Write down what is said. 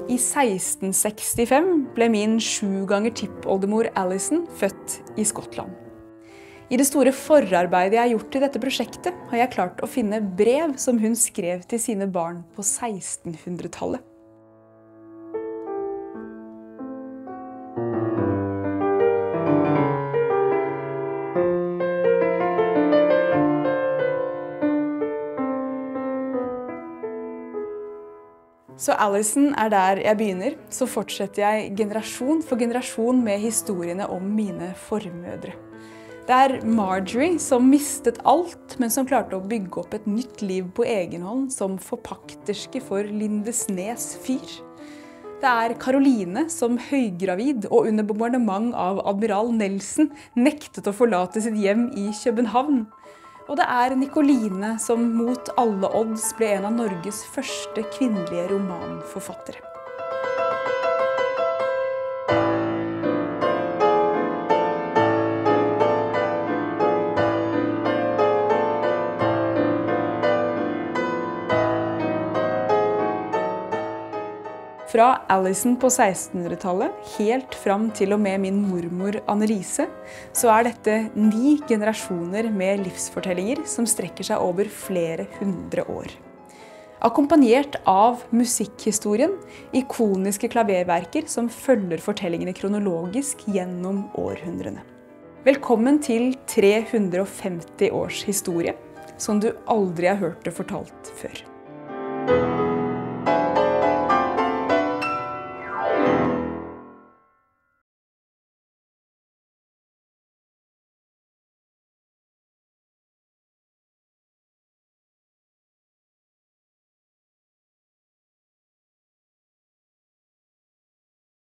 I 1665 ble min 7 ganger tippoldemor Alison født i Skottland. I det store forarbeidet jeg har gjort til dette prosjektet, har jeg klart å finne brev som hun skrev til sine barn på 1600-tallet. Så Alison er der jeg begynner, så fortsetter jeg generasjon for generasjon med historiene om mine formødre. Det er Marjorie som mistet alt, men som klarte å bygge opp et nytt liv på egen hånd som forpakterske for Lindesnes fyr. Det er Caroline som høygravid og under bombardement av Admiral Nelson nektet å forlate sitt hjem i København. Og det er Nicoline som mot alle odds ble en av Norges første kvinnelige romanforfattere. Fra Alison på 1600-tallet, helt fram til og med min mormor Anne-Lise, så er dette 9 generasjoner med livsfortellinger som strekker seg over flere hundre år. Akkompagnert av musikkhistorien, ikoniske klaververker som følger fortellingene kronologisk gjennom århundrene. Velkommen til 350 års historie, som du aldri har hørt det fortalt før.